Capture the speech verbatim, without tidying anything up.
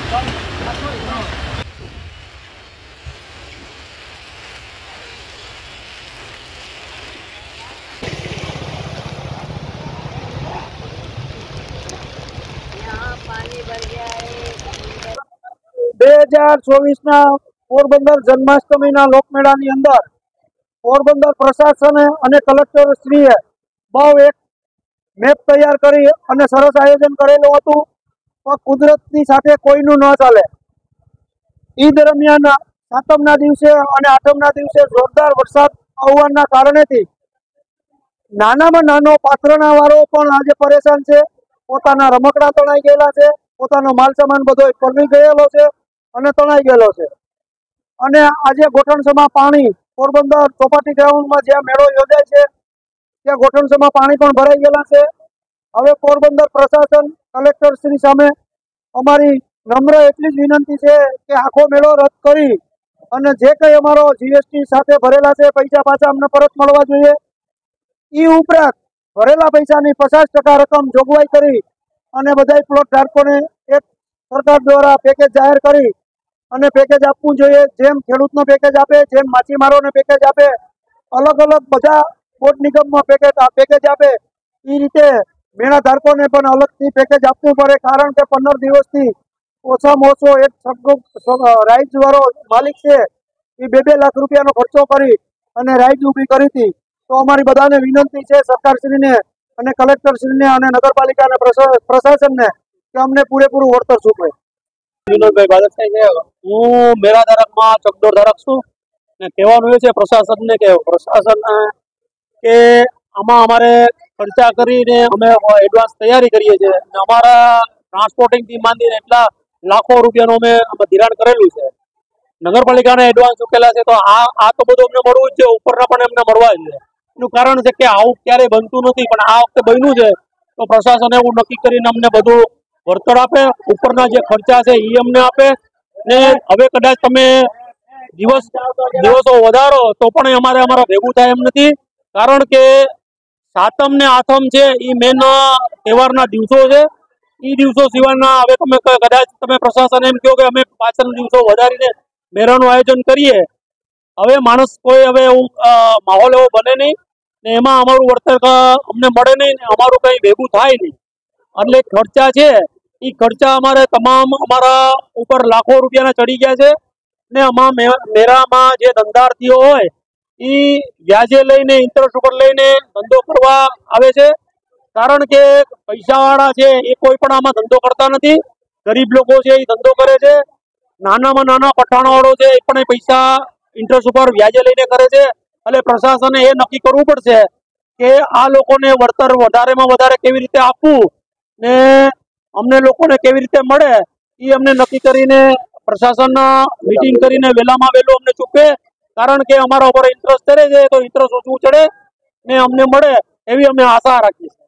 બે હજાર ચોવીસ ના પોરબંદર જન્માષ્ટમી લોકમેળાની અંદર પોરબંદર પ્રશાસને અને કલેક્ટર શ્રીએ બહુ એક મેપ તૈયાર કરી અને સરસ આયોજન કરેલું હતું. પણ કુદરતની સાથે કોઈનું ન ચાલે. ઈ દરમિયાન સાતમના દિવસે અને આઠમના દિવસે જોરદાર વરસાદ આવવાના કારણેથી નાનામાં નાનો પાત્રના વાળો પણ આજે પરેશાન છે. પોતાના રમકડા તણાઈ ગયેલા છે, પોતાનો માલ સામાન બધો પલળી ગયેલો છે અને તણાઈ ગયેલો છે. અને આજે ગોઠણસમાં પાણી પોરબંદર ચોપાટી ગ્રાઉન્ડમાં જ્યાં મેળો યોજાય છે ત્યાં ગોઠણસમાં પાણી પણ ભરાઈ ગયેલા છે. હવે પોરબંદર પ્રશાસન કલેક્ટર શ્રી સામે અમારી નમ્ર એટલી જ વિનંતી છે કે આખો મેળો રદ કરી અને જે કંઈ અમારો જીએસટી સાથે ભરેલા છે પૈસા પાછા અમને પરત મળવા જોઈએ. એ ઉપરાંત ભરેલા પૈસાની પચાસ ટકા રકમ જોગવાઈ કરી અને બધા પ્લોટ ધારકોને એક સરકાર દ્વારા પેકેજ જાહેર કરી અને પેકેજ આપવું જોઈએ. જેમ ખેડૂતનો પેકેજ આપે, જેમ માછીમારોને પેકેજ આપે, અલગ અલગ બધા બોર્ડ નિગમમાં પેકેજ પેકેજ આપે એ રીતે મેળા ધારકોને પણ અલગથી પેકેજ આપવું પડે. કારણ કે પંદર દિવસથી ઓછામાં ઓછો એક રાઈડ વાળો માલિક છે એ બે બે લાખ રૂપિયાનો ખર્ચો કરી અને રાઈડ ઊભી કરી હતી. તો અમારી બધાને વિનંતી છે સરકારશ્રીને અને કલેક્ટરશ્રીને અને નગરપાલિકાના પ્રશાસનને કે અમને પૂરેપૂરું વળતર ચૂકવે. વિનોદભાઈ બાદશાહી છે. હું મેળા ધારકમાં ચકડોળ ધારક છું ને કહેવાનું એ છે પ્રશાસનને કે પ્રશાસન કે આમાં અમારે ખર્ચા કરીને અમે એડવાન્સ તૈયારી કરીએ છીએ અને અમારા ટ્રાન્સપોર્ટિંગથી માંડીને એટલા લાખો રૂપિયાનું અમે ધિરાણ કરેલું છે. નગરપાલિકાને એડવાન્સ ચૂકેલા છે તો આ આ તો બધું અમને મળવું જ છે, ઉપરના પણ એમને મળવા જ છે. એનું કારણ છે કે આવું ક્યારેય બનતું નથી, પણ આ વખતે બન્યું છે તો પ્રશાસન એવું નક્કી કરીને અમને બધું વળતર આપે, ઉપરના જે ખર્ચા છે એ અમને આપે. ને હવે કદાચ તમે દિવસ દિવસો વધારો તો પણ અમારે અમારા ભેગું થાય એમ નથી. કારણ કે સાતમ ને આઠમ છે એ મેન તહેવારના દિવસો છે. એ દિવસો સિવાયના હવે તમે કદાચ તમે પ્રશાસન એમ કહો કે અમે પાછળના દિવસો વધારીને મેળાનું આયોજન કરીએ, હવે માણસ કોઈ હવે એવું માહોલ એવો બને નહીં ને એમાં અમારું વળતર અમને મળે નહીં ને અમારું કંઈ ભેગું થાય નહીં. એટલે ખર્ચા છે એ ખર્ચા અમારે તમામ અમારા ઉપર લાખો રૂપિયાના ચડી ગયા છે. ને આમાં મેળામાં જે ધંધાર્થીઓ હોય એ વ્યાજે લઈને ઇન્ટરેસ્ટ ઉપર લઈને ધંધો કરવા આવે છે. કારણ કે પૈસાવાળા છે એ કોઈ પણ આમાં ધંધો કરતા નથી. ગરીબ લોકો છે એ ધંધો કરે છે. નાનામાં નાના પઠાણવાળો છે એ પણ પૈસા ઇન્ટરેસ્ટ ઉપર વ્યાજે લઈને કરે છે. એટલે પ્રશાસને એ નક્કી કરવું પડશે કે આ લોકોને વળતર વધારેમાં વધારે કેવી રીતે આપવું ને અમને લોકોને કેવી રીતે મળે એ અમને નક્કી કરીને પ્રશાસન મીટિંગ કરીને વહેલામાં વહેલું અમને ચૂકવે. કારણ કે અમારા ઉપર ઇન્ટરેસ્ટ ચડે છે તો ઇન્ટરેસ્ટ ઓછું ચડે ને અમને મળે એવી અમે આશા રાખીએ છીએ.